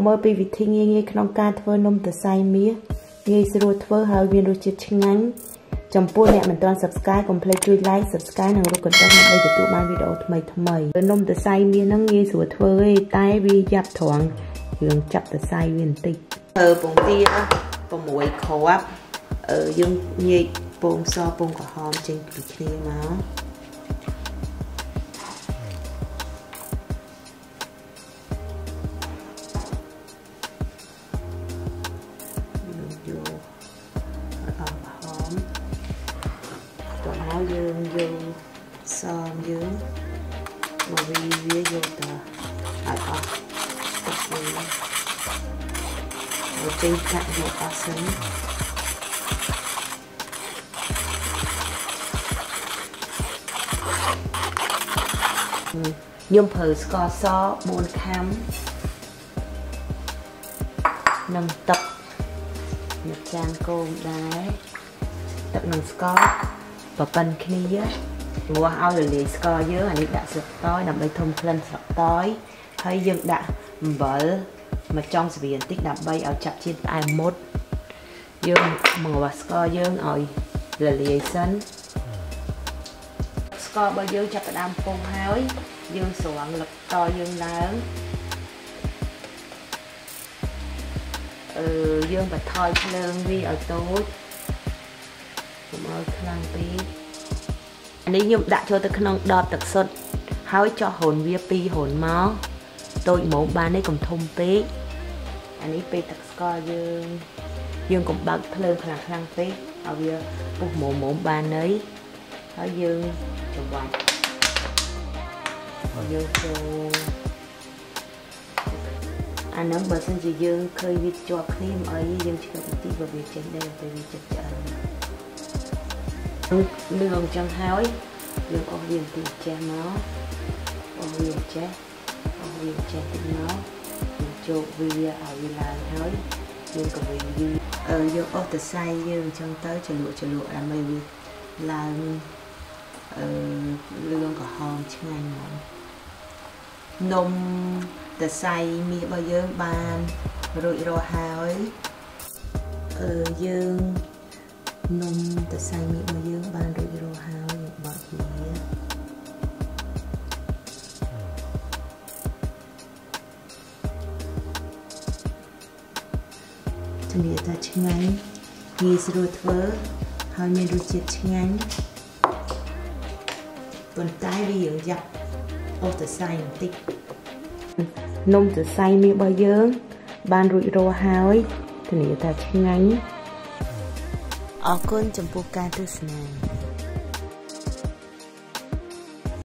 មើលពីវិធីងាយៗក្នុងការធ្វើនំសរសៃមាសងាយស្រួលធ្វើហើយមានរសជាតិឆ្ងាញ់ចំពោះអ្នកមិនទាន់ Subscribe កុំភ្លេចជួយ Like Subscribe និងរូបកណ្ដឹងដើម្បីទទួលបានវីដេអូថ្មីៗនំសរសៃមាសហ្នឹងងាយស្រួលធ្វើទេតែវាយ៉ាប់ត្រង់យើងចាប់សរសៃវាបន្តិចពងទា6គ្រាប់យើងញែកពងសពងក្រហមចេញពីគ្នាមកយើងយកសមយើងមកវាយកទៅឲ្យអស់ទឹកវាមកចេញកាត់យកអស់សិនខ្ញុំប្រើស្ករស4ខាំនិងទឹកមួយចានគោមដែរទឹកនិងស្ករប្រប៉ិនគ្នាងាស់ឲ្យរលាយស្ករយើងអានេះដាក់ស្លឹកតើយដើម្បីធំក្លិនស្លឹកតើយហើយយើងដាក់អំបិលមកចុងស្វាបន្តិចដើម្បីឲ្យចាប់ជាតិផ្អែមមុតយើងមកងាស់ស្ករយើងឲ្យរលាយសិនស្កររបស់យើងចាប់ផ្ដើមពុះហើយយើងស្រង់ស្លឹកតើយយើងឡើងយើងបន្ថយភ្លើងវាឲ្យតូចកុំឲ្យខ្លាំងពេកនេះខ្ញុំដាក់ចូលទៅក្នុងដបទឹកសុទ្ធហើយចោះហូនវា2ហូនមកតូចម៉ោងបាននេះកុំធំពេកអានេះពេលទឹកស្ករយើងកុំបើកភ្លើងខ្លាំងពេកឲ្យវាពុះម៉ោងបានហើយហើយយើងច្របាច់យើងចូលអានឹងបើសិនជាយើងឃើញវាជាប់គ្នាមិនអីយើងឆ្កឹះបន្តិចបើវាចេញដែរពេលវាចិត្តឆ្អិនលឿងចឹងហើយយើងអស់វាបន្តិចចេះមកអស់វាចេះតិចមកយើងចូលវាឲ្យវាឡើងហើយយើងក៏វាយកអស់ទៅសៃយើងអញ្ចឹងទៅចលក់ដើម្បីវាឡើងលឿងក្រហមឆ្ងាញ់ហ្មងនំសរសៃមាសរបស់យើងបានរួចរាល់ហើយយើងនំសរសៃមាសរបស់យើងបានរួចរាល់ហើយយើងបត់វាជំរាបថាឆ្ងាញ់ងាយស្រួលធ្វើហើយមានរសជាតិឆ្ងាញ់ប៉ុន្តែវាយើងយ៉ាប់អស់សរសៃបន្តិចនំសរសៃមាសរបស់យើងបានរួចរាល់ហើយធានាថាឆ្ងាញ់អរគុណចំពោះការទស្សនា